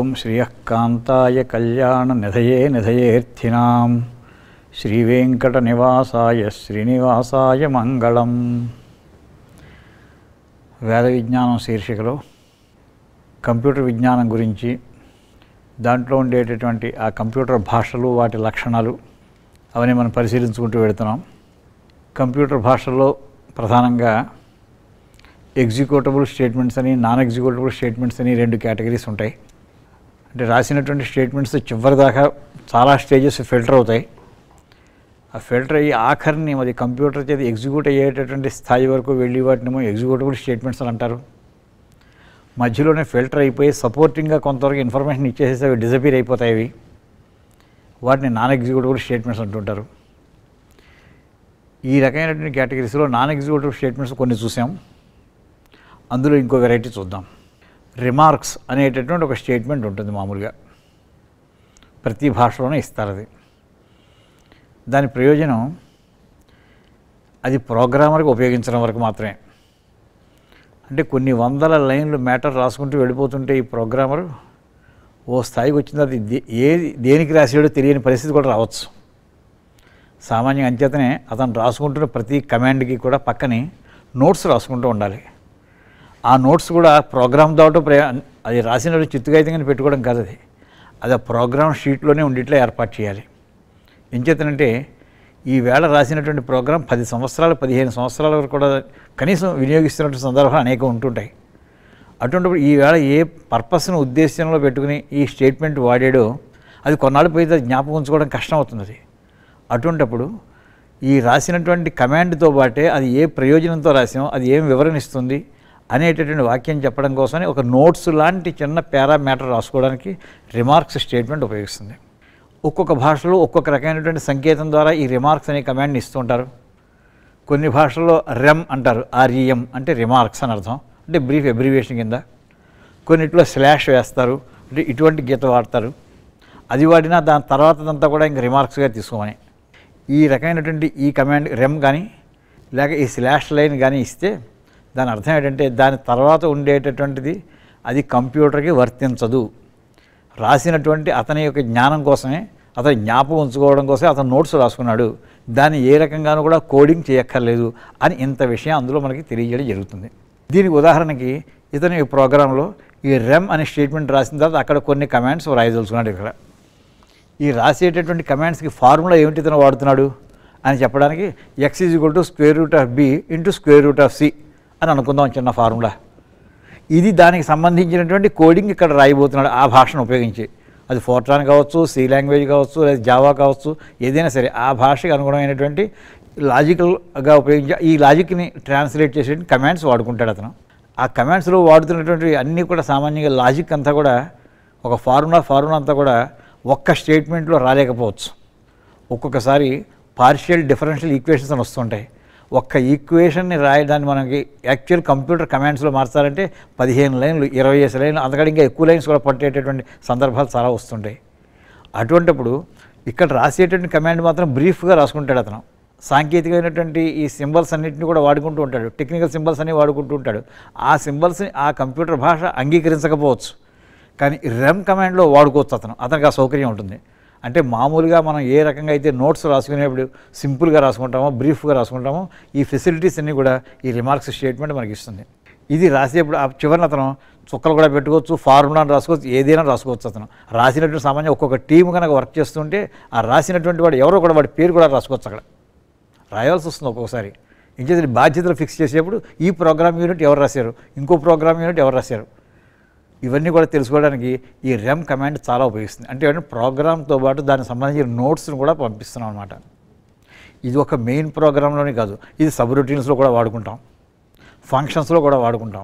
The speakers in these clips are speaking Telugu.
శ్రియఃకాంతాయ కళ్యాణనిధయే నిధయేర్థినాం శ్రీవేంకటనివాసాయ శ్రీనివాసాయ మంగళం. వేద విజ్ఞానం శీర్షికలో కంప్యూటర్ విజ్ఞానం గురించి, దాంట్లో ఉండేటటువంటి ఆ కంప్యూటర్ భాషలు, వాటి లక్షణాలు అవన్నీ మనం పరిశీలించుకుంటూ వెళుతున్నాం. కంప్యూటర్ భాషల్లో ప్రధానంగా ఎగ్జిక్యూటబుల్ స్టేట్మెంట్స్ అని, నాన్ ఎగ్జిక్యూటబుల్ స్టేట్మెంట్స్ అని రెండు కేటగిరీస్ ఉంటాయి. అంటే రాసినటువంటి స్టేట్మెంట్స్ చివరి దాకా చాలా స్టేజెస్ ఫిల్టర్ అవుతాయి. ఆ ఫిల్టర్ అయ్యి ఆఖరిని మరి కంప్యూటర్ చేతి ఎగ్జిక్యూట్ అయ్యేటటువంటి స్థాయి వరకు వెళ్ళి వాటినేమో ఎగ్జిక్యూటబుల్ స్టేట్మెంట్స్ అని అంటారు. మధ్యలోనే ఫిల్టర్ అయిపోయి సపోర్టింగ్గా కొంతవరకు ఇన్ఫర్మేషన్ ఇచ్చేసేసి అవి డిజపీర్ అయిపోతాయి. అవి వాటిని నాన్ ఎగ్జిక్యూటబుల్ స్టేట్మెంట్స్ అంటుంటారు. ఈ రకమైనటువంటి కేటగిరీస్లో నాన్ ఎగ్జిక్యూటివ్ స్టేట్మెంట్స్ కొన్ని చూసాం. అందులో ఇంకో వెరైటీ చూద్దాం. రిమార్క్స్ అనేటటువంటి ఒక స్టేట్మెంట్ ఉంటుంది. మామూలుగా ప్రతి భాషలోనే ఇస్తారు. అది దాని ప్రయోజనం అది ప్రోగ్రామర్కి ఉపయోగించడం వరకు మాత్రమే. అంటే కొన్ని వందల లైన్లు మ్యాటర్ రాసుకుంటూ వెళ్ళిపోతుంటే ఈ ప్రోగ్రామర్ ఓ స్థాయికి వచ్చింది, అది దేనికి రాసాడో తెలియని పరిస్థితి కూడా రావచ్చు. సామాన్యంగా అంచేతనే అతను రాసుకుంటున్న ప్రతి కమాండ్కి కూడా పక్కనే నోట్స్ రాసుకుంటూ ఉండాలి. ఆ నోట్స్ కూడా ప్రోగ్రామ్ దాటో అది రాసిన చిత్తుకాయితంగా పెట్టుకోవడం కాదు. అది ఆ ప్రోగ్రామ్ షీట్లోనే ఉండిట్లా ఏర్పాటు చేయాలి. ఏం చేతనంటే ఈవేళ రాసినటువంటి ప్రోగ్రాం 10 సంవత్సరాలు 15 సంవత్సరాల వరకు కూడా కనీసం వినియోగిస్తున్నటువంటి సందర్భాలు అనేకం ఉంటుంటాయి. అటువంటిప్పుడు ఈవేళ ఏ పర్పస్ను ఉద్దేశంలో పెట్టుకుని ఈ స్టేట్మెంట్ వాడాడో అది కొన్నాళ్ళు పోయితే జ్ఞాపకం ఉంచుకోవడం కష్టం అవుతుంది. అటువంటిప్పుడు ఈ రాసినటువంటి కమాండ్తో పాటే అది ఏ ప్రయోజనంతో రాసామో, అది ఏం వివరణిస్తుంది అనేటటువంటి వాక్యం చెప్పడం కోసమని ఒక నోట్స్ లాంటి చిన్న పారామీటర్ రాసుకోవడానికి రిమార్క్స్ స్టేట్మెంట్ ఉపయోగిస్తుంది. ఒక్కొక్క భాషలో ఒక్కొక్క రకమైనటువంటి సంకేతం ద్వారా ఈ రిమార్క్స్ అనే కమాండ్ని ఇస్తుంటారు. కొన్ని భాషల్లో రెమ్ అంటారు, ఆర్ఈఎం అంటే రిమార్క్స్ అని అర్థం, అంటే బ్రీఫ్ అబ్రివియేషన్ కింద. కొన్నిట్లో స్లాష్ వేస్తారు, అంటే ఇటువంటి గీత వాడతారు. అది వాడినా దాని తర్వాతదంతా కూడా ఇంక రిమార్క్స్గా తీసుకోమని. ఈ రకమైనటువంటి ఈ కమాండ్ రెమ్ కానీ లేక ఈ స్లాష్ లైన్ కానీ ఇస్తే దాని అర్థం ఏంటంటే దాని తర్వాత ఉండేటటువంటిది అది కంప్యూటర్కి వర్తించదు. రాసినటువంటి అతని యొక్క జ్ఞానం కోసమే, అతని జ్ఞాపకం ఉంచుకోవడం కోసమే అతను నోట్స్ రాసుకున్నాడు, దాన్ని ఏ రకంగానూ కూడా కోడింగ్ చేయక్కర్లేదు అని ఇంత విషయం అందులో మనకి తెలియజేయడం జరుగుతుంది. దీనికి ఉదాహరణకి ఇతను ఈ ప్రోగ్రాంలో ఈ రెమ్ అనే స్టేట్మెంట్ రాసిన తర్వాత అక్కడ కొన్ని కమాండ్స్ రాయదలుచుకున్నాడు. ఇక్కడ ఈ రాసేటటువంటి కమాండ్స్కి ఫార్ములా ఏమిటి ఇతను వాడుతున్నాడు అని చెప్పడానికి x = b × c అని అనుకుందాం, చిన్న ఫార్ములా. ఇది దానికి సంబంధించినటువంటి కోడింగ్ ఇక్కడ రాయబోతున్నాడు ఆ భాషను ఉపయోగించి. అది ఫోర్ట్రాన్ కావచ్చు, సి లాంగ్వేజ్ కావచ్చు, లేదా జావా కావచ్చు, ఏదైనా సరే ఆ భాషకి అనుగుణమైనటువంటి లాజికల్గా ఉపయోగించి ఈ లాజిక్ని ట్రాన్స్లేట్ చేసే కమాండ్స్ వాడుకుంటాడు అతను. ఆ కమాండ్స్లో వాడుతున్నటువంటి అన్నీ కూడా సామాన్యంగా లాజిక్ అంతా కూడా ఒక ఫార్ములా అంతా కూడా ఒక్క స్టేట్మెంట్లో రాలేకపోవచ్చు. ఒక్కొక్కసారి పార్షియల్ డిఫరెన్షియల్ ఈక్వేషన్స్ అని వస్తుంటాయి. ఒక్క ఈక్వేషన్ని రాయడాన్ని మనకి యాక్చువల్ కంప్యూటర్ కమాండ్స్లో మార్చాలంటే 15 లైన్లు 20 లైన్లు అంతకంటే ఇంకా ఎక్కువ లైన్స్ కూడా పట్టేటటువంటి సందర్భాలు చాలా వస్తుంటాయి. అటువంటిప్పుడు ఇక్కడ రాసేటటువంటి కమాండ్ మాత్రం బ్రీఫ్గా రాసుకుంటాడు అతను. సాంకేతికమైనటువంటి ఈ సింబల్స్ అన్నింటినీ కూడా వాడుకుంటూ ఉంటాడు, టెక్నికల్ సింబల్స్ అన్నీ వాడుకుంటూ ఉంటాడు. ఆ సింబల్స్ని ఆ కంప్యూటర్ భాష అంగీకరించకపోవచ్చు, కానీ రెమ్ కమాండ్లో వాడుకోవచ్చు అతనికి ఆ సౌకర్యం ఉంటుంది. అంటే మామూలుగా మనం ఏ రకంగా అయితే నోట్స్ రాసుకునేప్పుడు సింపుల్గా రాసుకుంటామో, బ్రీఫ్గా రాసుకుంటామో, ఈ ఫెసిలిటీస్ అన్నీ కూడా ఈ రిమార్క్స్ స్టేట్మెంట్ మనకి ఇస్తుంది. ఇది రాసేప్పుడు ఆ చివరిని అతను చుక్కలు కూడా పెట్టుకోవచ్చు, ఫార్ములాను రాసుకోవచ్చు, ఏదైనా రాసుకోవచ్చు. అతను రాసినటువంటి సామాన్యం ఒక్కొక్క టీం కనుక వర్క్ చేస్తుంటే ఆ రాసినటువంటి వాడు ఎవరో కూడా వాడి పేరు కూడా రాసుకోవచ్చు. అక్కడ రాయాల్సి వస్తుంది ఒక్కొక్కసారి. ఇంకేది బాధ్యతలు ఫిక్స్ చేసేప్పుడు ఈ ప్రోగ్రామ్ యూనిట్ ఎవరు రాశారు, ఇంకో ప్రోగ్రామ్ యూనిట్ ఎవరు రాశారు, ఇవన్నీ కూడా తెలుసుకోవడానికి ఈ రెమ్ కమాండ్ చాలా ఉపయోగిస్తుంది. అంటే ప్రోగ్రామ్తో పాటు దానికి సంబంధించిన నోట్స్ను కూడా పంపిస్తున్నాం అన్నమాట. ఇది ఒక మెయిన్ ప్రోగ్రాంలోనే కాదు, ఇది సబ్ రొటీన్స్లో కూడా వాడుకుంటాం, ఫంక్షన్స్లో కూడా వాడుకుంటాం.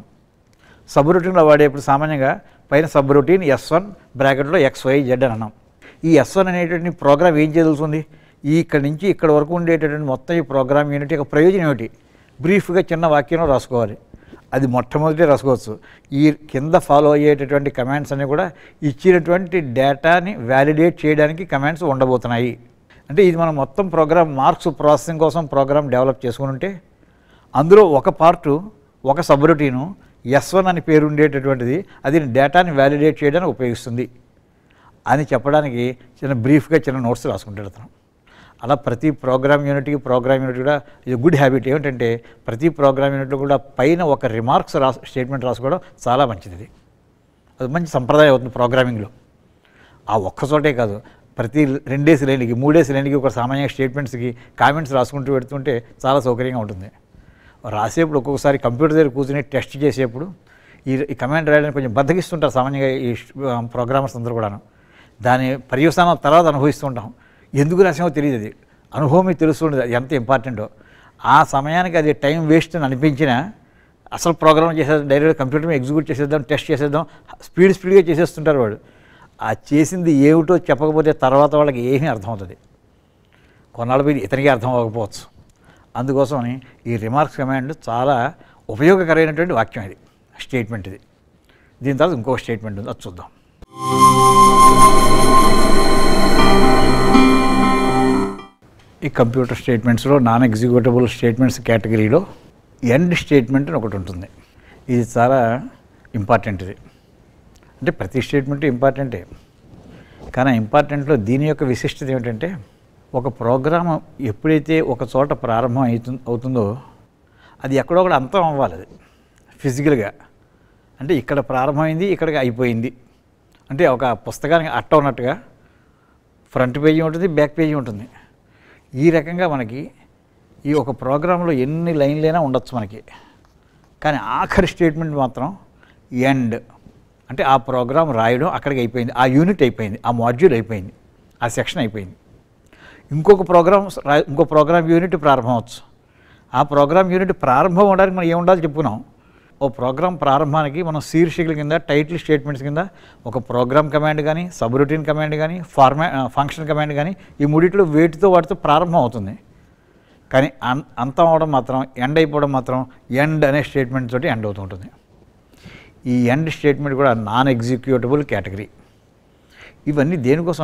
సబ్ రొటీన్లో వాడేప్పుడు సామాన్యంగా పైన సబ్ రొటీన్ S1 బ్రాకెట్లో XYZ అని అన్నాం. ఈ S1 అనేటువంటి ప్రోగ్రామ్ ఏం చేయదలుచుకుంది, ఇక్కడి నుంచి ఇక్కడ వరకు ఉండేటటువంటి మొత్తం ఈ ప్రోగ్రామ్ యూనిట్ యొక్క ప్రయోజనం ఏమిటి, బ్రీఫ్గా చిన్న వాక్యంలో రాసుకోవాలి. అది మొట్టమొదటి రాసుకోవచ్చు. ఈ కింద ఫాలో అయ్యేటటువంటి కమాండ్స్ అన్నీ కూడా ఇచ్చినటువంటి డేటాని వ్యాలిడేట్ చేయడానికి కమాండ్స్ ఉండబోతున్నాయి. అంటే ఇది మనం మొత్తం ప్రోగ్రామ్ మార్క్స్ ప్రాసెసింగ్ కోసం ప్రోగ్రామ్ డెవలప్ చేసుకుని ఉంటే అందులో ఒక పార్టు ఒక సబ్ రొటీను S1 అని పేరు ఉండేటటువంటిది అది డేటాని వ్యాలిడేట్ చేయడానికి ఉపయోగిస్తుంది అని చెప్పడానికి చిన్న బ్రీఫ్గా చిన్న నోట్స్ రాసుకుంటాడు అతను. అలా ప్రతి ప్రోగ్రామ్ యూనిట్కి కూడా ఇది గుడ్ హ్యాబిట్. ఏమిటంటే ప్రతి ప్రోగ్రామ్ యూనిట్లో కూడా పైన ఒక రిమార్క్స్ స్టేట్మెంట్ రాసుకోవడం చాలా మంచిది. అది మంచి సంప్రదాయం అవుతుంది ప్రోగ్రామింగ్లో. ఆ ఒక్కచోటే కాదు, ప్రతి 2 లైన్కి 3 లైన్కి ఒక సామాన్య స్టేట్మెంట్స్కి కామెంట్స్ రాసుకుంటూ పెడుతుంటే చాలా సౌకర్యంగా ఉంటుంది. రాసేప్పుడు ఒక్కొక్కసారి కంప్యూటర్ దగ్గర కూర్చుని టెస్ట్ చేసేప్పుడు ఈ కమాండ్ రాయడానికి కొంచెం బద్దకిస్తుంటారు సామాన్యంగా ఈ ప్రోగ్రామర్స్ అందరూ కూడాను. దాని పర్యవసానం తర్వాత అనుభవిస్తుంటాం. ఎందుకు రాసామో తెలియదు, అది అనుభవం తెలుస్తుండదు అది ఎంత ఇంపార్టెంటో. ఆ సమయానికి అది టైం వేస్ట్ అని అనిపించినా అసలు ప్రోగ్రామ్ చేసేద్దాం, డైరెక్ట్గా కంప్యూటర్ మీద ఎగ్జిక్యూట్ చేసేద్దాం, టెస్ట్ చేసేద్దాం, స్పీడ్గా చేసేస్తుంటారు వాడు. ఆ చేసింది ఏమిటో చెప్పకపోతే తర్వాత వాళ్ళకి ఏమీ అర్థమవుతుంది, కొన్నాళ్ళ పోయి ఇతనికి అర్థం అవ్వకపోవచ్చు. అందుకోసమని ఈ రిమార్క్స్ కమాండ్ చాలా ఉపయోగకరమైనటువంటి వాక్యం ఇది, స్టేట్మెంట్ ఇది. దీని తర్వాత ఇంకొక స్టేట్మెంట్ ఉంది, అది చూద్దాం. ఈ కంప్యూటర్ స్టేట్మెంట్స్లో నాన్ ఎగ్జిక్యూటబుల్ స్టేట్మెంట్స్ కేటగిరీలో ఎండ్ స్టేట్మెంట్ అని ఒకటి ఉంటుంది. ఇది చాలా ఇంపార్టెంట్. ఇది అంటే ప్రతి స్టేట్మెంట్ ఇంపార్టెంటే, కానీ ఇంపార్టెంట్లో దీని యొక్క విశిష్టత ఏమిటంటే ఒక ప్రోగ్రామ్ ఎప్పుడైతే ఒక చోట ప్రారంభం అవుతుందో అది ఎక్కడో ఒకటి అంతం అవ్వాలి. అది ఫిజికల్గా అంటే ఇక్కడ ప్రారంభమైంది ఇక్కడికి అయిపోయింది. అంటే ఒక పుస్తకానికి అట్ట ఉన్నట్టుగా ఫ్రంట్ పేజీ ఉంటుంది, బ్యాక్ పేజీ ఉంటుంది. ఈ రకంగా మనకి ఈ ఒక ప్రోగ్రాంలో ఎన్ని లైన్లైనా ఉండొచ్చు మనకి, కానీ ఆఖరి స్టేట్మెంట్ మాత్రం ఎండ్. అంటే ఆ ప్రోగ్రామ్ రాయడం అక్కడికి అయిపోయింది, ఆ యూనిట్ అయిపోయింది, ఆ మాడ్యూల్ అయిపోయింది, ఆ సెక్షన్ అయిపోయింది. ఇంకో ప్రోగ్రామ్ యూనిట్ ప్రారంభం అవచ్చు. ఆ ప్రోగ్రామ్ యూనిట్ ప్రారంభం అవడానికి మనం ఏముండాలో చెప్పుకున్నాం. ఓ ప్రోగ్రామ్ ప్రారంభానికి మనం శీర్షికల కింద టైటిల్ స్టేట్మెంట్స్ కింద ఒక ప్రోగ్రామ్ కమాండ్ కానీ, సబ్ రొటీన్ కమాండ్ కానీ, ఫంక్షన్ కమాండ్ కానీ, ఈ మూడిట్లో వాటితో ప్రారంభం అవుతుంది. కానీ అంతం అవడం మాత్రం, ఎండ్ అయిపోవడం మాత్రం ఎండ్ అనే స్టేట్మెంట్ తోటి ఎండ్ అవుతూ ఉంటుంది. ఈ ఎండ్ స్టేట్మెంట్ కూడా నాన్ ఎగ్జిక్యూటబుల్ కేటగిరీ. ఇవన్నీ దేనికోసం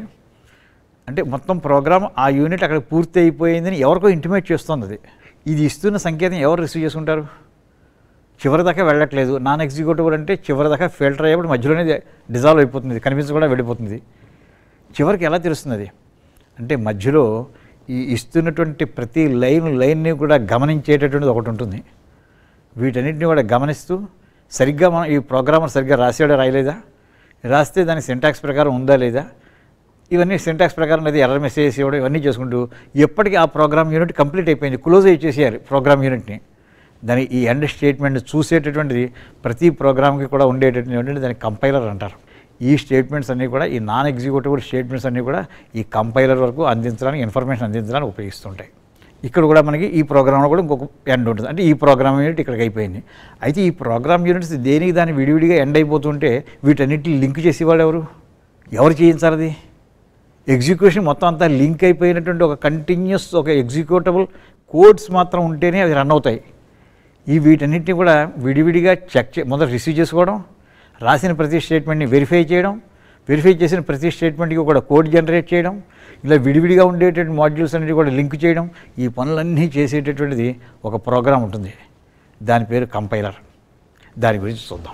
అంటే మొత్తం ప్రోగ్రామ్ ఆ యూనిట్ అక్కడ పూర్తి అయిపోయిందని ఎవరికో ఇంటిమేట్ చేస్తుంది. అది ఇది ఇస్తున్న సంకేతం ఎవరు రిసీవ్ చేసుకుంటారు? చివరి దాకా వెళ్ళట్లేదు. నాన్ ఎగ్జిక్యూటబుల్ అంటే చివరి దాకా ఫిల్టర్ అయ్యేప్పుడు మధ్యలోనే డిజాల్వ్ అయిపోతుంది, కనిపించకుండా వెళ్ళిపోతుంది. చివరికి ఎలా తెలుస్తుంది అది అంటే మధ్యలో ఈ ఇస్తున్నటువంటి ప్రతి లైన్ని కూడా గమనించేటటువంటిది ఒకటి ఉంటుంది. వీటన్నిటిని కూడా గమనిస్తూ సరిగ్గా మనం ఈ ప్రోగ్రామర్ సరిగ్గా రాసాడా రాయలేదా, రాస్తే దాని సింటాక్స్ ప్రకారం ఉందా లేదా, ఇవన్నీ సింటాక్స్ ప్రకారం లేదా ఎర్రర్ మెసేజ్ ఇవ్వడం, ఇవన్నీ చేసుకుంటూ ఎప్పటికీ ఆ ప్రోగ్రామ్ యూనిట్ కంప్లీట్ అయిపోయింది, క్లోజ్ చేసేయాలి ప్రోగ్రామ్ యూనిట్ని. దాని ఈ ఎండ్ స్టేట్మెంట్ చూసేటటువంటిది ప్రతి ప్రోగ్రామ్కి కూడా ఉండేటటువంటిది దాన్ని కంపైలర్ అంటారు. ఈ స్టేట్మెంట్స్ అన్నీ కూడా, ఈ నాన్ ఎగ్జిక్యూటబుల్ స్టేట్మెంట్స్ అన్నీ కూడా ఈ కంపైలర్ వరకు అందించడానికి, ఇన్ఫర్మేషన్ అందించడానికి ఉపయోగిస్తుంటాయి. ఇక్కడ కూడా మనకి ఈ ప్రోగ్రామ్లో కూడా ఇంకొక ఎండ్ ఉంటుంది. అంటే ఈ ప్రోగ్రామ్ యూనిట్ ఇక్కడికి అయిపోయింది. అయితే ఈ ప్రోగ్రామ్ యూనిట్స్ దేనికి దాన్ని విడివిడిగా ఎండ్ అయిపోతుంటే వీటన్నిటిని లింక్ చేసేవాళ్ళు ఎవరు చేయించాలి? అది ఎగ్జిక్యూషన్ మొత్తం అంతా లింక్ అయిపోయినటువంటి ఒక కంటిన్యూస్ ఒక ఎగ్జిక్యూటబుల్ కోడ్స్ మాత్రం ఉంటేనే అవి రన్ అవుతాయి. ఈ వీటన్నిటిని కూడా విడివిడిగా మొదట రిసీవ్ చేసుకోవడం, రాసిన ప్రతి స్టేట్మెంట్ని వెరిఫై చేయడం, వెరిఫై చేసిన ప్రతి స్టేట్మెంట్కి కూడా కోడ్ జనరేట్ చేయడం, ఇలా విడివిడిగా ఉండేటువంటి మాడ్యూల్స్ అన్నిటి కూడా లింక్ చేయడం, ఈ పనులన్నీ చేసేటటువంటిది ఒక ప్రోగ్రామ్ ఉంటుంది. దాని పేరు కంపైలర్. దాని గురించి చూద్దాం.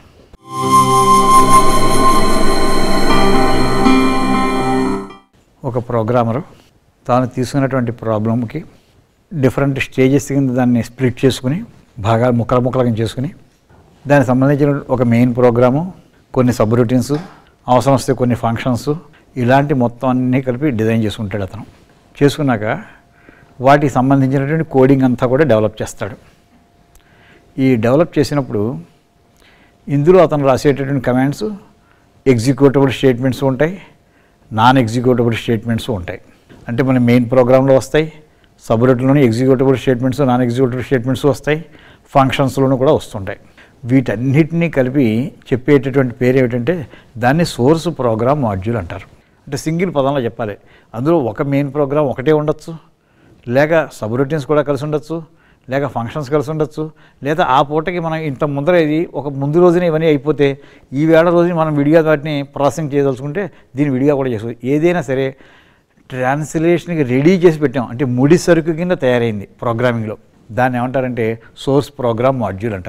ఒక ప్రోగ్రామరు తాను తీసుకున్నటువంటి ప్రాబ్లంకి డిఫరెంట్ స్టేజెస్ కింద దాన్ని స్ప్లిట్ చేసుకుని ముక్కలుగా చేసుకుని దానికి సంబంధించిన ఒక మెయిన్ ప్రోగ్రాము, కొన్ని సబ్ రొటీన్స్, అవసరం వస్తే కొన్ని ఫంక్షన్స్, ఇలాంటి మొత్తం అన్నీ కలిపి డిజైన్ చేసుకుంటాడు అతను. చేసుకున్నాక వాటికి సంబంధించినటువంటి కోడింగ్ అంతా కూడా డెవలప్ చేస్తాడు. ఈ డెవలప్ చేసినప్పుడు ఇందులో అతను రాసేటటువంటి కమాండ్స్ ఎగ్జిక్యూటబుల్ స్టేట్మెంట్స్ ఉంటాయి, నాన్ ఎగ్జిక్యూటబుల్ స్టేట్మెంట్స్ ఉంటాయి. అంటే మన మెయిన్ ప్రోగ్రాంలో వస్తాయి, సబ్ రొటీన్లోని executable statements, non executable statements వస్తాయి, ఫంక్షన్స్లోనూ కూడా వస్తుంటాయి. వీటన్నిటినీ కలిపి చెప్పేటటువంటి పేరు ఏమిటంటే దాన్ని సోర్స్ ప్రోగ్రామ్ మాడ్యూల్ అంటారు. అంటే సింగిల్ పదంలో చెప్పాలి. అందులో ఒక మెయిన్ ప్రోగ్రామ్ ఒకటే ఉండొచ్చు, లేక సబ్ రొటీన్స్ కూడా కలిసి ఉండొచ్చు, లేక ఫంక్షన్స్ కలిసి ఉండొచ్చు, లేదా ఆ పూటకి మనం ఇంత ముందర ఇది ఒక ముందు రోజునే ఇవన్నీ అయిపోతే ఈ వేళ రోజుని మనం విడిగా వాటిని ప్రాసెసింగ్ చేయదలుచుకుంటే దీన్ని విడిగా కూడా చేసుకోవచ్చు. ఏదైనా సరే ట్రాన్స్లేషన్కి రెడీ చేసి పెట్టాం అంటే ముడి సరుకు కింద తయారైంది ప్రోగ్రామింగ్లో. దాన్ని ఏమంటారంటే సోర్స్ ప్రోగ్రామ్ మాడ్యూల్ అంటారు.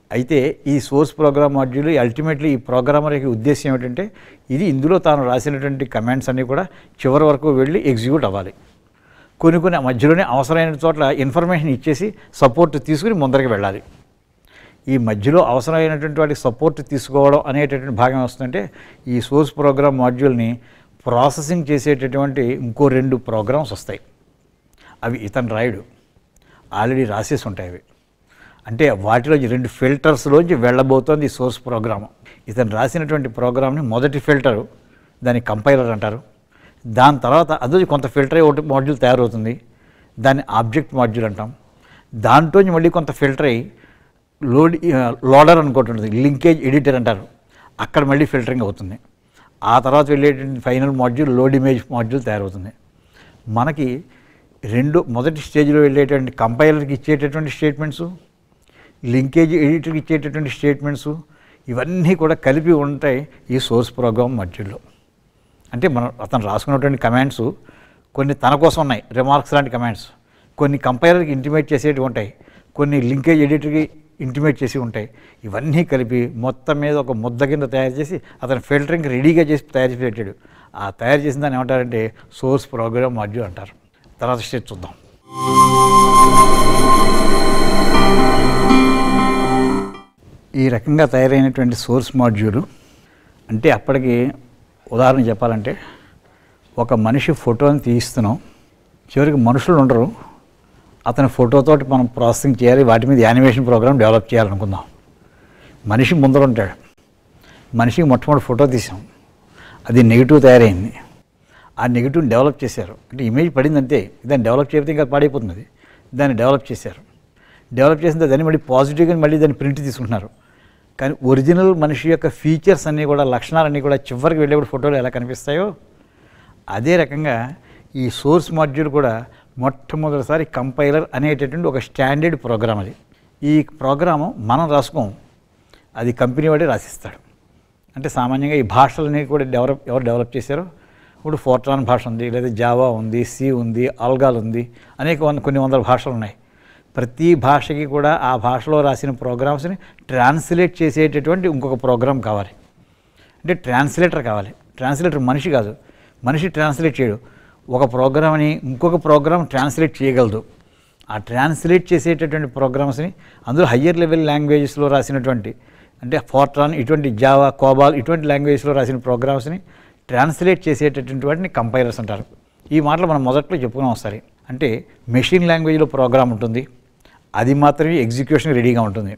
అయితే ఈ సోర్స్ ప్రోగ్రామ్ మాడ్యూల్ అల్టిమేట్లీ ఈ ప్రోగ్రామర్ యొక్క ఉద్దేశం ఏమిటంటే ఇది ఇందులో తాను రాసినటువంటి కమాండ్స్ అన్నీ కూడా చివరి వరకు వెళ్ళి ఎగ్జిక్యూట్ అవ్వాలి. కొన్ని మధ్యలోనే అవసరమైన చోట్ల ఇన్ఫర్మేషన్ ఇచ్చేసి సపోర్ట్ తీసుకుని ముందరికి వెళ్ళాలి. ఈ మధ్యలో అవసరమైనటువంటి వాటికి సపోర్ట్ తీసుకోవడం అనేటటువంటి భాగం వస్తుందంటే ఈ సోర్స్ ప్రోగ్రామ్ మాడ్యూల్ని ప్రాసెసింగ్ చేసేటటువంటి ఇంకో 2 ప్రోగ్రామ్స్ వస్తాయి. అవి ఇతను రాయుడు, ఆల్రెడీ రాసేసి ఉంటాయి. అవి అంటే వాటిలోంచి 2 ఫిల్టర్స్లోంచి వెళ్ళబోతోంది ఈ సోర్స్ ప్రోగ్రామ్. ఇతను రాసినటువంటి ప్రోగ్రామ్ని మొదటి ఫిల్టరు దాన్ని కంపైలర్ అంటారు. దాని తర్వాత అది కొంత ఫిల్టర్ అయ్యి ఒకటి మాడ్యూల్ తయారవుతుంది, దాన్ని ఆబ్జెక్ట్ మాడ్యూల్ అంటాం. దాంట్లోంచి మళ్ళీ కొంత ఫిల్టర్ అయ్యి లోడర్ అనుకోటి ఉంటుంది, లింకేజ్ ఎడిటర్ అంటారు, అక్కడ మళ్ళీ ఫిల్టరింగ్ అవుతుంది. ఆ తర్వాత వెళ్ళేటువంటి final module load image module తయారవుతుంది. మనకి మొదటి స్టేజ్లో వెళ్ళేటువంటి కంపైలర్కి ఇచ్చేటటువంటి స్టేట్మెంట్స్, లింకేజ్ ఎడిటర్కి ఇచ్చేటటువంటి స్టేట్మెంట్స్ ఇవన్నీ కూడా కలిపి ఉంటాయి ఈ సోర్స్ ప్రోగ్రామ్ మాడ్యూల్లో. అంటే అతను రాసుకున్నటువంటి కమాండ్స్ కొన్ని తన కోసం ఉన్నాయి, రిమార్క్స్ లాంటి కమాండ్స్, కొన్ని కంపైలర్కి ఇంటిమేట్ చేసేటివి ఉంటాయి, కొన్ని లింకేజ్ ఎడిటర్కి ఇంటిమేట్ చేసి ఉంటాయి. ఇవన్నీ కలిపి మొత్తం మీద ఒక ముద్ద కింద తయారు చేసి అతను ఫిల్టరింగ్ రెడీగా చేసి తయారు చేసి పెట్టాడు. ఆ తయారు చేసిన దాన్ని ఏమంటారంటే సోర్స్ ప్రోగ్రామ్ మాడ్యూల్ అంటారు. తర్వాత స్టేజ్ చూద్దాం. ఈ రకంగా తయారైనటువంటి సోర్స్ మాడ్యూల్ అంటే అప్పటికి ఉదాహరణ చెప్పాలంటే ఒక మనిషి ఫోటోని తీస్తున్నాం, చివరికి మనుషులు ఉండరు, అతని ఫోటోతోటి మనం ప్రాసెసింగ్ చేయాలి, వాటి మీద యానిమేషన్ ప్రోగ్రామ్ డెవలప్ చేయాలనుకుందాం. మనిషి ముందర ఉంటాడు, మనిషికి మొట్టమొదటి ఫోటో తీసాం, అది నెగిటివ్ తయారైంది, ఆ నెగిటివ్ని డెవలప్ చేశారు. అంటే ఇమేజ్ పడింది అంతే, దాన్ని డెవలప్ చేయకపోతే ఇంకా పాడైపోతుంది. దాన్ని డెవలప్ చేశారు, డెవలప్ చేసిన దాన్ని మళ్ళీ పాజిటివ్గా మళ్ళీ దాన్ని ప్రింట్ తీసుకుంటున్నారు. కానీ ఒరిజినల్ మనిషి యొక్క ఫీచర్స్ అన్నీ కూడా, లక్షణాలన్నీ కూడా చివరికి వెళ్ళేప్పుడు ఫోటోలు ఎలా కనిపిస్తాయో అదే రకంగా ఈ సోర్స్ మాడ్యూల్ కూడా మొట్టమొదటిసారి కంపైలర్ అనేటటువంటి ఒక స్టాండర్డ్ ప్రోగ్రామ్. అది ఈ ప్రోగ్రాము మనం రాసుకోం, అది కంపెనీ వాడే రాసిస్తాడు. అంటే సామాన్యంగా ఈ భాషలని కూడా ఎవరు డెవలప్ చేశారో, ఇప్పుడు ఫోర్ట్రాన్ భాష ఉంది, లేదా జావా ఉంది, సి ఉంది, ఆల్గాల్ ఉంది, కొన్ని వందల భాషలు ఉన్నాయి. ప్రతి భాషకి కూడా ఆ భాషలో రాసిన ప్రోగ్రామ్స్ని ట్రాన్స్లేట్ చేసేటటువంటి ఇంకొక ప్రోగ్రామ్ కావాలి. అంటే ట్రాన్స్లేటర్ కావాలి. ట్రాన్స్లేటర్ మనిషి కాదు, మనిషి ట్రాన్స్లేట్ చేయడు. ఒక ప్రోగ్రామ్ని ఇంకొక ప్రోగ్రామ్ ట్రాన్స్లేట్ చేయగలదు. ఆ ట్రాన్స్లేట్ చేసేటటువంటి ప్రోగ్రామ్స్ని అందులో హయ్యర్ లెవెల్ లాంగ్వేజెస్లో రాసినటువంటి, అంటే ఫోర్ట్రాన్, ఇటువంటి జావా, కోబాల్, ఇటువంటి లాంగ్వేజెస్లో రాసిన ప్రోగ్రామ్స్ని ట్రాన్స్లేట్ చేసేటటువంటి వాటిని కంపైలర్స్ అంటారు. ఈ మాటలు మనం మొదట్లో చెప్పుకున్నాం ఒకసారి. అంటే మెషిన్ లాంగ్వేజ్లో ప్రోగ్రామ్ ఉంటుంది, అది మాత్రమే ఎగ్జిక్యూషన్ రెడీగా ఉంటుంది.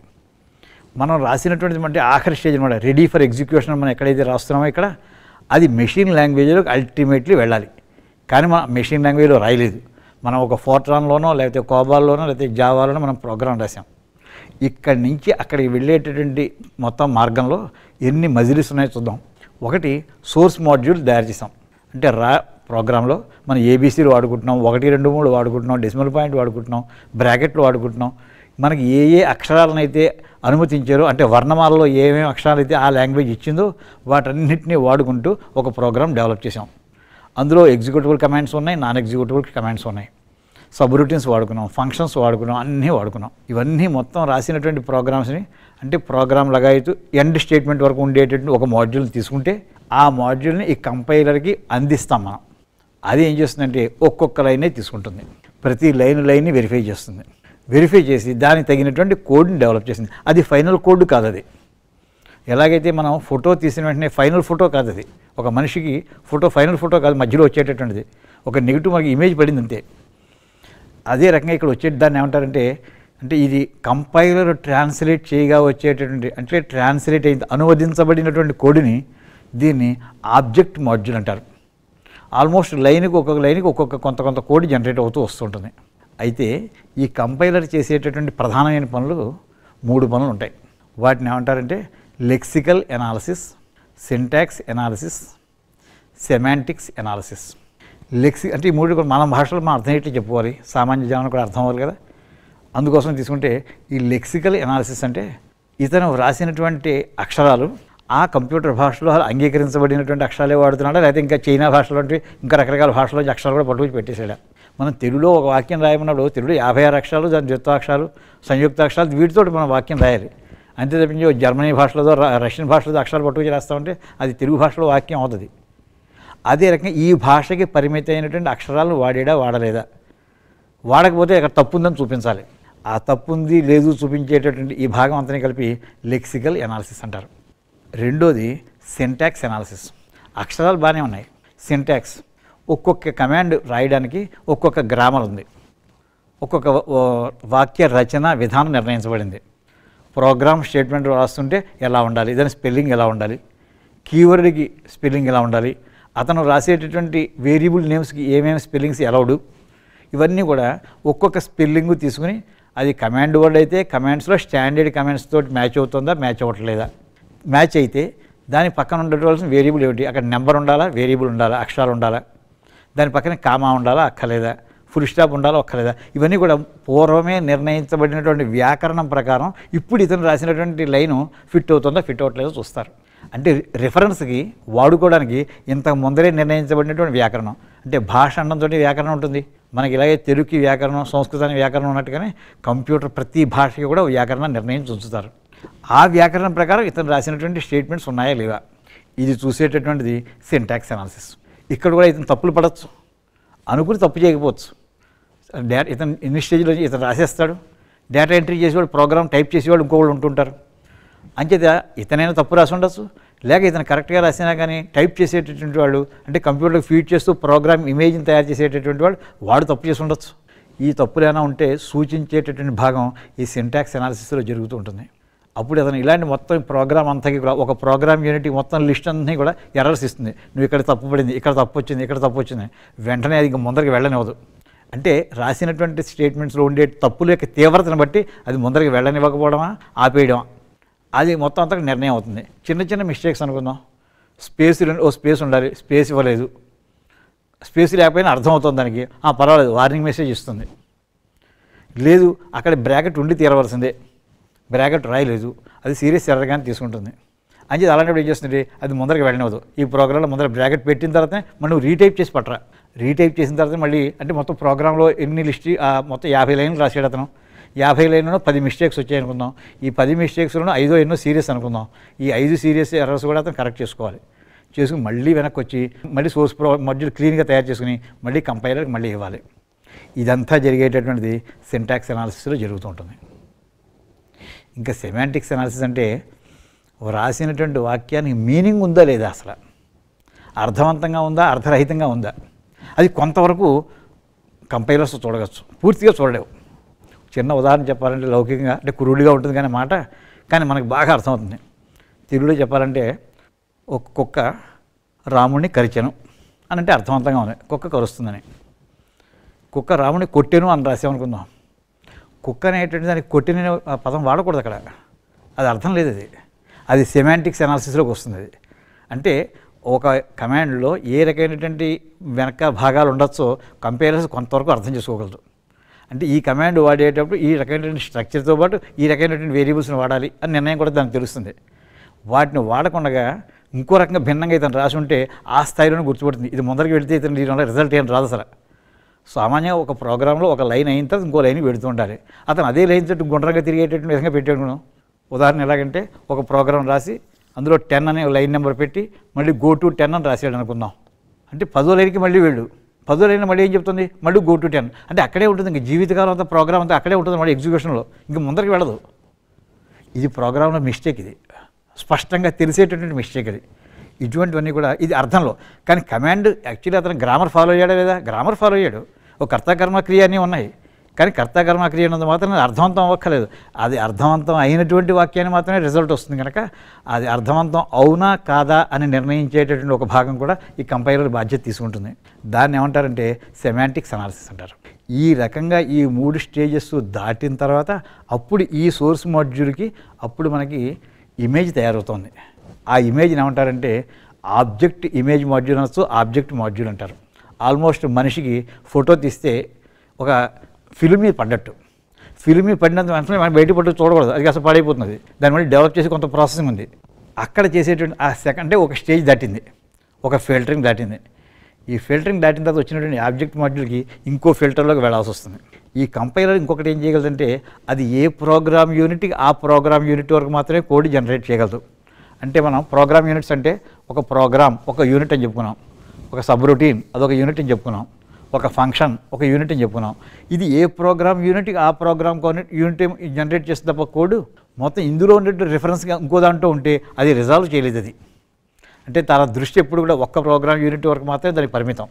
మనం రాసినటువంటిది అంటే ఆఖరి స్టేజ్ అనమాట, రెడీ ఫర్ ఎగ్జిక్యూషన్ మనం ఎక్కడైతే రాస్తున్నామో ఇక్కడ, అది మెషిన్ లాంగ్వేజ్లో అల్టిమేట్లీ వెళ్ళాలి. కానీ మనం మెషిన్ లాంగ్వేజ్లో రాయలేదు, మనం ఒక ఫోర్ట్రాన్లోనో లేకపోతే కోబాల్లోనో లేకపోతే జావాలోనో మనం ప్రోగ్రామ్ రాసాం. ఇక్కడి నుంచి అక్కడికి వెళ్ళేటటువంటి మొత్తం మార్గంలో ఎన్ని మజిలీస్ ఉన్నాయో చూద్దాం. ఒకటి సోర్స్ మాడ్యూల్ తయారు చేసాం, అంటే ప్రోగ్రాంలో మనం ఏబీసీలు వాడుకుంటున్నాం, 1, 2, 3 వాడుకుంటున్నాం, డెసిమల్ పాయింట్ వాడుకుంటున్నాం, బ్రాకెట్లు వాడుకుంటున్నాం. మనకి ఏ అక్షరాలను అయితే అనుమతించారో, అంటే వర్ణమాలలో ఏమేమి అక్షరాలు అయితే ఆ లాంగ్వేజ్ ఇచ్చిందో వాటన్నిటినీ వాడుకుంటూ ఒక ప్రోగ్రామ్ డెవలప్ చేసాం. అందులో ఎగ్జిక్యూటిబుల్ కమాండ్స్ ఉన్నాయి, నాన్ ఎగ్జిక్యూటిబుల్ కమాండ్స్ ఉన్నాయి, సబ్ రూటీన్స్ వాడుకున్నాం, ఫంక్షన్స్ వాడుకున్నాం, అన్నీ వాడుకున్నాం. ఇవన్నీ మొత్తం రాసినటువంటి ప్రోగ్రామ్స్ని, అంటే ప్రోగ్రామ్ లగాయితూ ఎండ్ స్టేట్మెంట్ వరకు ఉండేటటువంటి ఒక మాడ్యూల్ని తీసుకుంటే ఆ మాడ్యూల్ని ఈ కంపైలర్కి అందిస్తాం మనం. అది ఏం చేస్తుందంటే ఒక్కొక్క లైనే తీసుకుంటుంది, ప్రతి లైన్ని వెరిఫై చేస్తుంది, వెరిఫై చేసి దానికి తగినటువంటి కోడ్ని డెవలప్ చేసింది. అది ఫైనల్ కోడ్ కాదు. అది ఎలాగైతే మనం ఫోటో తీసిన వెంటనే ఫైనల్ ఫోటో కాదు, అది ఒక మనిషికి ఫోటో ఫైనల్ ఫోటో కాదు, మధ్యలో వచ్చేటటువంటిది ఒక నెగిటివ్ మనకి ఇమేజ్ పడింది అంతే. అదే రకంగా ఇక్కడ వచ్చే దాన్ని ఏమంటారంటే, అంటే ఇది కంపైలర్ ట్రాన్స్లేట్ చేయగా వచ్చేటటువంటి, అంటే ట్రాన్స్లేట్ అయింది అనువదించబడినటువంటి కోడ్ని దీన్ని ఆబ్జెక్ట్ మాడ్యూల్ అంటారు. ఆల్మోస్ట్ ఒక్కొక్క లైన్కి కొంత కోడ్ జనరేట్ అవుతూ వస్తుంటుంది. అయితే ఈ కంపైలర్ చేసేటటువంటి ప్రధానమైన పనులు 3 పనులు ఉంటాయి. వాటిని ఏమంటారంటే lexical analysis, syntax analysis, semantics analysis. అంటే ఈ 3 మన భాషలో మనం అర్థమయ్యేట్లు చెప్పుకోవాలి, సామాన్య జనానికి కూడా అర్థం అవ్వాలి కదా. అందుకోసం తీసుకుంటే ఈ లెక్సికల్ ఎనాలిసిస్ అంటే ఇతను వ్రాసినటువంటి అక్షరాలు ఆ కంప్యూటర్ భాషలో అంగీకరించబడినటువంటి అక్షరాలే వాడుతున్నాడా, లేకపోతే ఇంకా చైనా భాషలో ఇంకా రకరకాల భాషలో అక్షరాలు కూడా పట్టుకొచ్చి పెట్టేశాడా. మనం తెలుగులో ఒక వాక్యం రాయమన్నప్పుడు తెలుగులో 56 అక్షరాలు, దాని ద్విత్వాక్షరాలు, సంయుక్తాక్షరాలు, వీటితో మనం వాక్యం రాయాలి. అంతే తప్పించి జర్మనీ భాషలోదో రష్యన్ భాషలో అక్షరాలు పట్టుకు రాస్తామంటే అది తెలుగు భాషలో వాక్యం అవుతుంది. అదే రకంగా ఈ భాషకి పరిమితి అయినటువంటి అక్షరాలను వాడలేదా, వాడకపోతే అక్కడ తప్పు ఉందని చూపించాలి. ఆ తప్పు ఉంది లేదు చూపించేటటువంటి ఈ భాగం అంతనే కలిపి లెక్సికల్ ఎనాలిసిస్ అంటారు. రెండోది సింటాక్స్ ఎనాలిసిస్. అక్షరాలు బాగానే ఉన్నాయి, సింటాక్స్ ఒక్కొక్క కమాండ్ రాయడానికి ఒక్కొక్క గ్రామర్ ఉంది, ఒక్కొక్క వాక్య రచన విధానం నిర్ణయించబడింది. ప్రోగ్రామ్ స్టేట్మెంట్ రాస్తుంటే ఎలా ఉండాలి, దాని స్పెల్లింగ్ ఎలా ఉండాలి, కీవర్డ్కి స్పెల్లింగ్ ఎలా ఉండాలి, అతను రాసేటటువంటి వేరియబుల్ నేమ్స్కి ఏమేమి స్పెల్లింగ్స్ అలౌడ్, ఇవన్నీ కూడా ఒక్కొక్క స్పెల్లింగ్ తీసుకుని అది కమాండ్ వర్డ్ అయితే కమాండ్స్లో స్టాండర్డ్ కమాండ్స్ తోటి మ్యాచ్ అవుతుందా మ్యాచ్ అవ్వట్లేదా, మ్యాచ్ అయితే దాని పక్కన ఉండవలసిన వేరియబుల్ ఏమిటి, అక్కడ నెంబర్ ఉండాలా వేరియబుల్ ఉండాలా అక్షరాలు ఉండాలా, దాని పక్కన కామా ఉండాలా అక్కర్లేదా, ఫుల్ స్టాప్ ఉండాలో ఒక్కలేదా, ఇవన్నీ కూడా పూర్వమే నిర్ణయించబడినటువంటి వ్యాకరణం ప్రకారం ఇప్పుడు ఇతను రాసినటువంటి లైను ఫిట్ అవుతుందో ఫిట్ అవ్వట్లేదో చూస్తారు. అంటే రిఫరెన్స్కి వాడుకోవడానికి ఇంత ముందరే నిర్ణయించబడినటువంటి వ్యాకరణం. అంటే భాష అన్నంతో వ్యాకరణం ఉంటుంది. మనకి ఇలాగే తెలుగుకి వ్యాకరణం సంస్కృతానికి వ్యాకరణం ఉన్నట్టుగానే కంప్యూటర్ ప్రతి భాషకి కూడా వ్యాకరణం నిర్ణయించి ఉంచుతారు. ఆ వ్యాకరణం ప్రకారం ఇతను రాసినటువంటి స్టేట్మెంట్స్ ఉన్నాయా లేవా ఇది చూసేటటువంటిది సింటాక్స్ అనాలిసిస్. ఇక్కడ కూడా ఇతను తప్పులు పడవచ్చు, అనుకుని తప్పు చేయకపోవచ్చు. ఇతను ఇన్ని స్టేజ్లో ఇతను రాసేస్తాడు, డేటా ఎంట్రీ చేసేవాడు ప్రోగ్రామ్ టైప్ చేసేవాడు ఇంకోళ్ళు ఉంటుంటారు. అంచేత ఇతనైనా తప్పు రాసి ఉండొచ్చు, లేక ఇతను కరెక్ట్గా రాసినా కానీ టైప్ చేసేటటువంటి వాడు అంటే కంప్యూటర్కి ఫీడ్ చేస్తూ ప్రోగ్రామ్ ఇమేజ్ని తయారు చేసేటటువంటి వాడు తప్పు చేసి ఉండొచ్చు. ఈ తప్పులు ఏమైనా ఉంటే సూచించేటటువంటి భాగం ఈ సింటాక్స్ అనాలిసిస్లో జరుగుతూ ఉంటుంది. అప్పుడు అతను ఇలాంటి మొత్తం ప్రోగ్రామ్ అంతకి కూడా ఒక ప్రోగ్రామ్ యూనిట్ మొత్తం లిస్ట్ అన్నీ కూడా ఎర్రర్స్ ఇస్తుంది. నువ్వు ఇక్కడ తప్పు పడింది, ఇక్కడ తప్పు వచ్చింది, ఇక్కడ తప్పు వచ్చింది, వెంటనే అది ఇంకా ముందరికి వెళ్ళనివ్వదు. అంటే రాసినటువంటి స్టేట్మెంట్స్లో ఉండే తప్పుల యొక్క తీవ్రతను బట్టి అది ముందరికి వెళ్ళనివ్వకపోవడమా ఆపేయడమా అది మొత్తం అంతా నిర్ణయం అవుతుంది. చిన్న చిన్న మిస్టేక్స్ అనుకుందాం, స్పేస్ ఉండాలి, స్పేస్ ఇవ్వలేదు, స్పేస్ లేకపోయినా అర్థమవుతుంది దానికి, పర్వాలేదు వార్నింగ్ మెసేజ్ ఇస్తుంది. లేదు అక్కడ బ్రాకెట్ ఉండి తీరవలసిందే, బ్రాకెట్ రాయలేదు, అది సీరియస్ ఎర్రగానే తీసుకుంటుంది. అంచేది అలాంటప్పుడు ఏం చేస్తుంది, అది ముందరికి వెళ్ళనివ్వదు. ఈ ప్రోగ్రాంలో ముందర బ్రాకెట్ పెట్టిన తర్వాతనే మనం రీటైప్ చేసి పట్టరా, రీటైప్ చేసిన తర్వాత మళ్ళీ అంటే మొత్తం ప్రోగ్రాంలో ఎన్ని లిస్ట్ మొత్తం 50 లైన్లు రాసాడు అతను, 50 లైన్లలో 10 మిస్టేక్స్ వచ్చాయి అనుకుందాం. ఈ 10 మిస్టేక్స్లో 5 ఎన్నో సీరియస్ అనుకుందాం. ఈ 5 సీరియస్ ఎర్రర్స్ కూడా అతను కరెక్ట్ చేసుకోవాలి. చేసుకుని మళ్ళీ వెనక్కి వచ్చి మళ్ళీ సోర్స్ మాడ్యూల్ క్లీన్గా తయారు చేసుకుని మళ్ళీ కంపైలర్కి మళ్ళీ ఇవ్వాలి. ఇదంతా జరిగేటటువంటిది సింటాక్స్ అనాలిసిస్లో జరుగుతూ ఉంటుంది. ఇంకా సెమాంటిక్స్ అనాలిసిస్ అంటే రాసినటువంటి వాక్యానికి మీనింగ్ ఉందా లేదా, అసలు అర్థవంతంగా ఉందా అర్థరహితంగా ఉందా, అది కొంతవరకు కంపైలర్స్ చూడవచ్చు, పూర్తిగా చూడలేవు. చిన్న ఉదాహరణ చెప్పాలంటే లౌకికంగా అంటే కురుడిగా ఉంటుంది కానీ మాట, కానీ మనకు బాగా అర్థమవుతుంది. తెలుగులో చెప్పాలంటే ఒక కుక్క రాముడిని కరిచెను అని అంటే అర్థవంతంగా ఉంది, కుక్క కరుస్తుందని. కుక్క రాముడిని కొట్టెను అని రాసామనుకుందాం. కుక్క అనేటువంటి దానికి కొట్టిన పదం వాడకూడదు అక్కడ, అది అర్థం లేదు. అది సెమాంటిక్స్ అనాలిసిస్లోకి వస్తుంది. అది అంటే ఒక కమాండ్లో ఏ రకమైనటువంటి వెనక భాగాలు ఉండొచ్చో కంపైలర్స్ కొంతవరకు అర్థం చేసుకోగలరు. అంటే ఈ కమాండ్ వాడేటప్పుడు ఈ రకమైనటువంటి స్ట్రక్చర్తో పాటు ఈ రకమైనటువంటి వేరియబుల్స్ని వాడాలి అని నిర్ణయం కూడా దానికి తెలుస్తుంది. వాటిని వాడకుండా ఇంకో రకంగా భిన్నంగా ఇతను రాసి ఉంటే ఆ స్థాయిలోనే గుర్తుపడుతుంది. ఇది ముందరికి వెళితే ఇతను దీనివల్ల రిజల్ట్ ఏం రాదు అసలు. సామాన్యంగా ఒక ప్రోగ్రాంలో ఒక లైన్ అయిన తర్వాత ఇంకో లైన్ పెడుతూ ఉండాలి. అతను అదే లైన్ తోటి గుండ్రంగా తిరిగేటటువంటి విధంగా పెట్టాడు. ఉదాహరణ ఎలాగంటే ఒక ప్రోగ్రాం రాసి అందులో 10 అనే లైన్ నెంబర్ పెట్టి మళ్ళీ గో టు 10 అని రాసాడు అనుకుందాం. అంటే 10వ లైన్కి మళ్ళీ వెళ్ళు, 10వ లైన్ మళ్ళీ ఏం చెప్తుంది, మళ్ళీ గో టు 10 అంటే అక్కడే ఉంటుంది. ఇంక జీవితకాలం అంతా ప్రోగ్రామ్ అంతా అక్కడే ఉంటుంది మళ్ళీ ఎగ్జిక్యూషన్లో, ఇంక ముందరికి వెళ్ళదు. ఇది ప్రోగ్రాంలో మిస్టేక్, ఇది స్పష్టంగా తెలిసేటటువంటి మిస్టేక్. అది ఇటువంటివన్నీ కూడా ఇది అర్థంలో. కానీ కమాండ్ యాక్చువల్లీ అతను గ్రామర్ ఫాలో అయ్యాడా లేదా, గ్రామర్ ఫాలో అయ్యాడు. ఒక కర్తాకర్మ క్రియ అన్నీ ఉన్నాయి, కానీ కర్తాకర్మ క్రియ అన్నది మాత్రం అర్థవంతం అవ్వక్కర్లేదు. అది అర్థవంతం అయినటువంటి వాక్యాన్ని మాత్రమే రిజల్ట్ వస్తుంది. కనుక అది అర్థవంతం అవునా కాదా అని నిర్ణయించేటటువంటి ఒక భాగం కూడా ఈ కంపైలర్ బాధ్యత తీసుకుంటుంది. దాన్ని ఏమంటారంటే సెమాంటిక్స్ అనాలిసిస్ అంటారు. ఈ రకంగా ఈ 3 స్టేజెస్ దాటిన తర్వాత అప్పుడు ఈ సోర్స్ మాడ్యూల్కి అప్పుడు మనకి ఇమేజ్ తయారవుతుంది. ఆ ఇమేజ్ని ఏమంటారంటే ఆబ్జెక్ట్ ఇమేజ్ మాడ్యూల్ అనొచ్చు, ఆబ్జెక్ట్ మాడ్యూల్ అంటారు. ఆల్మోస్ట్ మనిషికి ఫోటో తీస్తే ఒక ఫిల్మ్ మీద పడ్డట్టు, ఫిల్మ్ మీద పడినంత వెంటనే మనం బయట పట్టు చూడకూడదు, అది అసలు పాడైపోతుంది. దాని వల్ల డెవలప్ చేసి కొంత ప్రాసెసింగ్ ఉంది. అక్కడ చేసేటువంటి ఆ సెకండ్ ఒక స్టేజ్ దాటింది, ఒక ఫిల్టరింగ్ దాటింది. ఈ ఫిల్టరింగ్ దాటిన తర్వాత వచ్చినటువంటి ఆబ్జెక్ట్ మాడ్యూల్కి ఇంకో ఫిల్టర్లోకి వెళ్ళాల్సి వస్తుంది. ఈ కంపైలర్ ఇంకొకటి ఏం చేయగలదంటే అది ఏ ప్రోగ్రామ్ యూనిట్కి ఆ ప్రోగ్రామ్ యూనిట్ వరకు మాత్రమే కోడ్ జనరేట్ చేయగలదు. అంటే మనం ప్రోగ్రామ్ యూనిట్స్ అంటే ఒక ప్రోగ్రామ్ ఒక యూనిట్ అని చెప్పుకున్నాం, ఒక సబ్ రొటీన్ అదొక యూనిట్ అని చెప్పుకున్నాం, ఒక ఫంక్షన్ ఒక యూనిట్ అని చెప్పుకున్నాం. ఇది ఏ ప్రోగ్రామ్ యూనిట్కి ఆ ప్రోగ్రామ్ యూనిట్ జనరేట్ చేస్తే తప్ప కోడ్ మొత్తం ఇందులో ఉండే రిఫరెన్స్గా ఇంకో దాంట్లో ఉంటే అది రిజాల్వ్ చేయలేదు. అది అంటే తన దృష్టి ఎప్పుడు కూడా ఒక్క ప్రోగ్రామ్ యూనిట్ వరకు మాత్రమే దానికి పరిమితం.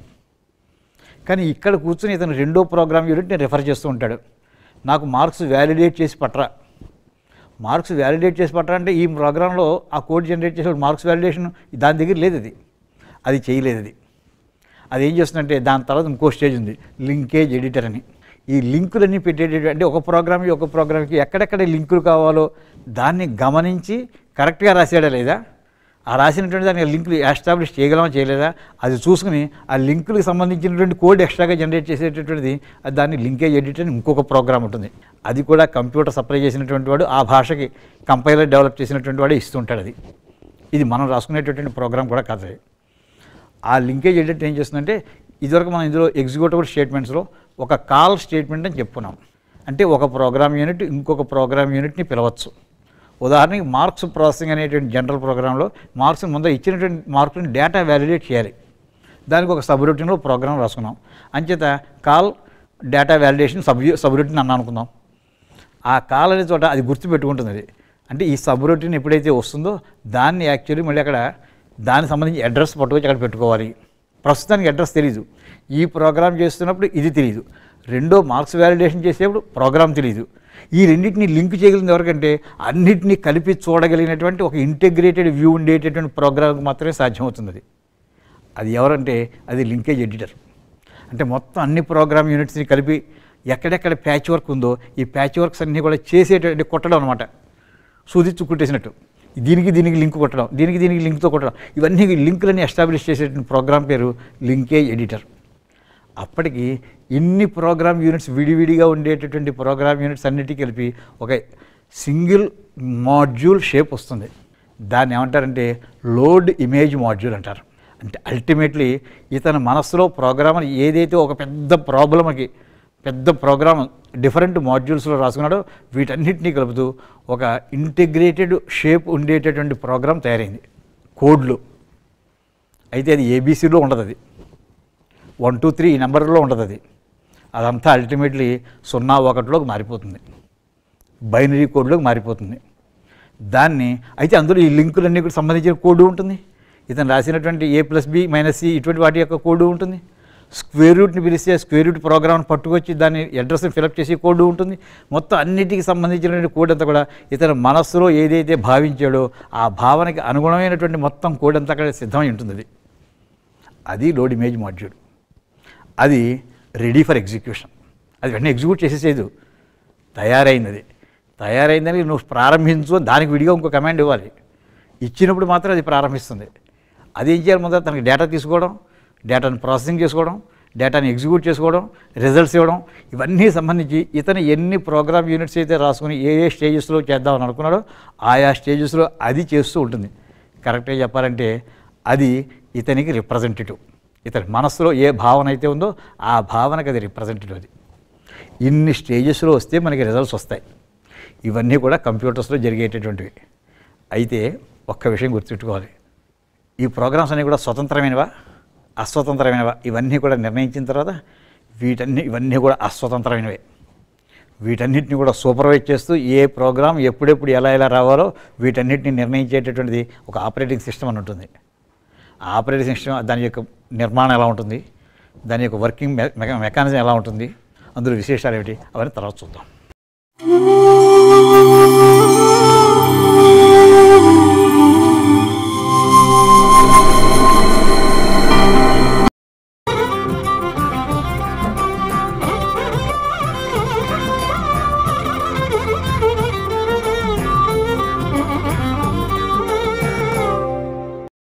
కానీ ఇక్కడ కూర్చొని ఇతను రెండో ప్రోగ్రామ్ యూనిట్ని రిఫర్ చేస్తూ ఉంటాడు. నాకు మార్క్స్ వ్యాలిడేట్ చేసి పట్టరా, మార్క్స్ వ్యాలిడేట్ చేసి పట్టరా అంటే ఈ ప్రోగ్రాంలో ఆ కోడ్ జనరేట్ చేసే మార్క్స్ వ్యాలిడేషన్ దాని దగ్గర లేదు, అది చేయలేదు. అది ఏం చేస్తుందంటే దాని తర్వాత ఇంకో స్టేజ్ ఉంది, లింకేజ్ ఎడిటర్ అని. ఈ లింకులన్నీ పెట్టేటటువంటి అంటే ఒక ప్రోగ్రామ్కి ఎక్కడెక్కడ లింకులు కావాలో దాన్ని గమనించి కరెక్ట్గా రాసాడా లేదా, ఆ రాసినటువంటి దానికి లింకులు ఎస్టాబ్లిష్ చేయగలమా చేయలేదా అది చూసుకుని ఆ లింకులకు సంబంధించినటువంటి కోడ్ ఎక్స్ట్రాగా జనరేట్ చేసేటటువంటిది దాన్ని లింకేజ్ ఎడిటర్ అని ఇంకొక ప్రోగ్రామ్ ఉంటుంది. అది కూడా కంప్యూటర్ సప్లై చేసినటువంటి వాడు ఆ భాషకి కంపైలర్ డెవలప్ చేసినటువంటి వాడే ఇస్తుంటాడు. ఇది మనం రాసుకునేటటువంటి ప్రోగ్రామ్ కూడా కాదు. ఆ లింకేజ్ ఎడిటర్ ఏం చేస్తుందంటే ఇదివరకు మనం ఇందులో ఎగ్జిక్యూటబుల్ స్టేట్మెంట్స్లో ఒక కాల్ స్టేట్మెంట్ అని చెప్పుకున్నాం. అంటే ఒక ప్రోగ్రామ్ యూనిట్ ఇంకొక ప్రోగ్రామ్ యూనిట్ని పిలవచ్చు. ఉదాహరణకి మార్క్స్ ప్రాసెసింగ్ అనేటువంటి జనరల్ ప్రోగ్రాంలో మార్క్స్ ముందర ఇచ్చినటువంటి మార్కులను డేటా వ్యాలిడేట్ చేయాలి. దానికి ఒక సబ్ రొటీన్లో ప్రోగ్రామ్ రాసుకున్నాం. అంచేత call data validation sub routine అన్నా అనుకుందాం. ఆ కాల్ అనే చోట అది గుర్తుపెట్టుకుంటుంది. అది అంటే ఈ సబ్ రొటీన్ ఎప్పుడైతే వస్తుందో దాన్ని యాక్చువల్లీ మళ్ళీ అక్కడ దానికి సంబంధించి అడ్రస్ పట్టుకొచ్చి అక్కడ పెట్టుకోవాలి. ప్రస్తుతానికి అడ్రస్ తెలీదు, ఈ ప్రోగ్రామ్ చేస్తున్నప్పుడు ఇది తెలియదు, రెండో మార్క్స్ వ్యాలిడేషన్ చేసేప్పుడు ప్రోగ్రామ్ తెలియదు. ఈ రెండింటిని లింక్ చేయగలిగిన ఎవరికంటే అన్నింటినీ కలిపి చూడగలిగినటువంటి ఒక ఇంటిగ్రేటెడ్ వ్యూ ఉండేటటువంటి ప్రోగ్రామ్కి మాత్రమే సాధ్యమవుతుంది. అది ఎవరంటే అది లింకేజ్ ఎడిటర్. అంటే మొత్తం అన్ని ప్రోగ్రామ్ యూనిట్స్ని కలిపి ఎక్కడెక్కడ ప్యాచ్ వర్క్ ఉందో ఈ ప్యాచ్ వర్క్స్ అన్నీ కూడా చేసేటువంటి కొట్టడం అనమాట, సూదిచ్చు కుట్టేసినట్టు. దీనికి లింక్ కొట్టడం, దీనికి లింక్తో కొట్టడం, ఇవన్నీ లింకులన్నీ ఎస్టాబ్లిష్ చేసేటువంటి ప్రోగ్రామ్ పేరు లింకేజ్ ఎడిటర్. అప్పటికి ఇన్ని ప్రోగ్రామ్ యూనిట్స్ విడివిడిగా ఉండేటటువంటి ప్రోగ్రామ్ యూనిట్స్ అన్నిటికీ కలిపి ఒక సింగిల్ మాడ్యూల్ షేప్ వస్తుంది. దాన్ని ఏమంటారంటే లోడ్ ఇమేజ్ మాడ్యూల్ అంటారు. అంటే అల్టిమేట్లీ ఇతని మనస్సులో ప్రోగ్రామ్ ఏదైతే ఒక పెద్ద ప్రోగ్రామ్ డిఫరెంట్ మాడ్యూల్స్లో రాసుకున్నాడో వీటన్నిటినీ కలుపుతూ ఒక ఇంటిగ్రేటెడ్ షేప్ ఉండేటటువంటి ప్రోగ్రామ్ తయారైంది కోడ్లో. అయితే అది ఏబీసీలో ఉండదు, అది 1 2 3 ఈ నెంబర్లో ఉండదు. అదంతా అల్టిమేట్లీ 0 1లోకి మారిపోతుంది, బైనరీ కోడ్లోకి మారిపోతుంది. దాన్ని అయితే అందులో ఈ లింకులన్నీ కూడా సంబంధించిన కోడ్ ఉంటుంది. ఇతను రాసినటువంటి A+B - C ఇటువంటి వాటి యొక్క కోడ్ ఉంటుంది. స్క్వేర్ రూట్ని పిలిస్తే స్క్వేర్ రూట్ ప్రోగ్రామ్ని పట్టుకొచ్చి దాన్ని అడ్రస్ని ఫిలప్ చేసి కోడ్ ఉంటుంది. మొత్తం అన్నిటికీ సంబంధించినటువంటి కోడ్ అంతా కూడా ఇతను మనస్సులో ఏదైతే భావించాడో ఆ భావనకి అనుగుణమైనటువంటి మొత్తం కోడ్ అంతా అక్కడ సిద్ధమై ఉంటుంది. అది లోడ్ ఇమేజ్ మాడ్యూల్. అది రెడీ ఫర్ ఎగ్జిక్యూషన్. అది వెంటనే ఎగ్జిక్యూట్ చేసేసేది, తయారైందని నువ్వు ప్రారంభించు, దానికి విడిగా ఇంకో కమాండ్ ఇవ్వాలి. ఇచ్చినప్పుడు మాత్రం అది ప్రారంభిస్తుంది. అది ఏం చేయాలి, ముందర తనకి డేటా తీసుకోవడం, డేటాను ప్రాసెసింగ్ చేసుకోవడం, డేటాని ఎగ్జిక్యూట్ చేసుకోవడం, రిజల్ట్స్ ఇవ్వడం, ఇవన్నీ సంబంధించి ఇతను ఎన్ని ప్రోగ్రామ్ యూనిట్స్ అయితే రాసుకుని ఏ స్టేజెస్లో చేద్దామని అనుకున్నాడో ఆయా స్టేజెస్లో అది చేస్తూ ఉంటుంది. కరెక్ట్గా చెప్పాలంటే అది ఇతనికి రిప్రజెంటేటివ్. ఇతని మనస్సులో ఏ భావన అయితే ఉందో ఆ భావనకి అది రిప్రజెంటేటివ్. అది ఇన్ని స్టేజెస్లో వస్తే మనకి రిజల్ట్స్ వస్తాయి. ఇవన్నీ కూడా కంప్యూటర్స్లో జరిగేటటువంటివి. అయితే ఒక్క విషయం గుర్తుపెట్టుకోవాలి, ఈ ప్రోగ్రామ్స్ అన్నీ కూడా స్వతంత్రమైనవా అస్వతంత్రమైనవా ఇవన్నీ కూడా నిర్ణయించిన తర్వాత ఇవన్నీ కూడా అస్వతంత్రమైనవే. వీటన్నిటిని కూడా సూపర్వైజ్ చేస్తూ ఏ ప్రోగ్రామ్ ఎప్పుడెప్పుడు ఎలా రావాలో వీటన్నిటిని నిర్ణయించేటటువంటిది ఒక ఆపరేటింగ్ సిస్టమ్ అని ఉంటుంది. ఆ ఆపరేటింగ్ సిస్టమ్ దాని యొక్క నిర్మాణం ఎలా ఉంటుంది, దాని యొక్క వర్కింగ్ మెకానిజం ఎలా ఉంటుంది, అందులో విశేషాలు ఏమిటి అవన్నీ తర్వాత చూద్దాం.